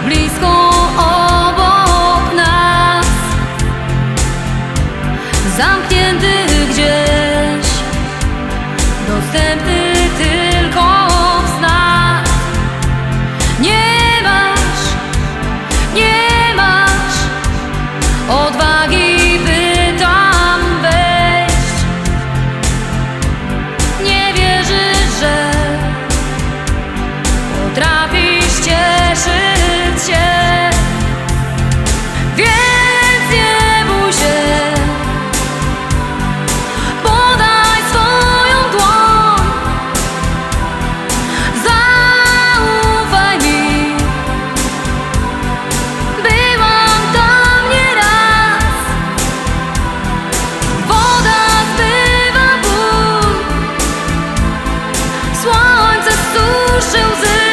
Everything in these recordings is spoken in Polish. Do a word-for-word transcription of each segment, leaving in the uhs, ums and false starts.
blisko obok nas, zamknięty gdzieś, dostępny tylko w snach. Nie masz, nie masz odwagi, by tam wejść. Nie wierzysz, że potrafisz cieszyć się, więc nie bój się. Podaj swoją dłoń, zaufaj mi. Byłam tam nieraz. Woda zbywa ból, słońce suszy łzy,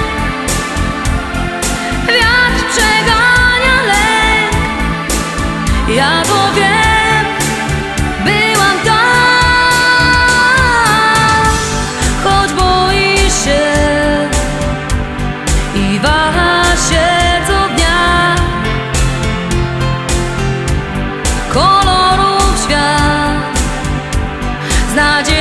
wiatr przegania lęk. Ja to wiem, byłam tam, choć boisz się i wahasz się co dnia. Kolorów świat z nadzieją